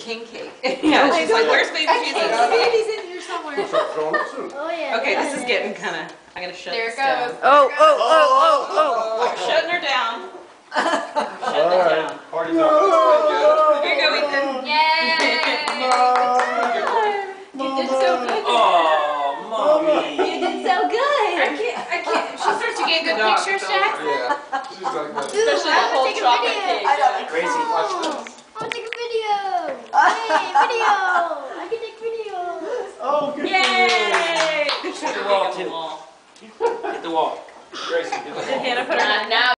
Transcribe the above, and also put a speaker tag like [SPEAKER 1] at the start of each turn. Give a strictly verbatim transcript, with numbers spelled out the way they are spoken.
[SPEAKER 1] king cake. Yeah, she's like, where's baby Jesus?
[SPEAKER 2] Baby's in here somewhere.
[SPEAKER 3] Oh yeah.
[SPEAKER 1] Okay, this is getting kind of, I'm going to shut
[SPEAKER 2] There
[SPEAKER 1] this
[SPEAKER 2] it goes.
[SPEAKER 1] down.
[SPEAKER 4] Oh, oh, oh, oh, oh.
[SPEAKER 1] I'm shutting her down. Shutting
[SPEAKER 5] All
[SPEAKER 1] her
[SPEAKER 5] right.
[SPEAKER 1] down.
[SPEAKER 5] Party's over.
[SPEAKER 1] Here you go, Ethan.
[SPEAKER 2] Yay! You did so good.
[SPEAKER 6] Oh, mommy.
[SPEAKER 2] You did so good. I can't, I can't. She starts to get good pictures, Jackson.
[SPEAKER 5] Yeah. She's like that.
[SPEAKER 1] Especially the whole chocolate cake.
[SPEAKER 3] I know.
[SPEAKER 6] Gracie, watch this.
[SPEAKER 3] I want to take a video. Hey, video. I can take videos.
[SPEAKER 5] Oh, good.
[SPEAKER 1] Yay!
[SPEAKER 6] Hit the wall, Tim. Hit the wall. Gracie, hit the wall.
[SPEAKER 1] Did Hannah put her
[SPEAKER 2] Not now.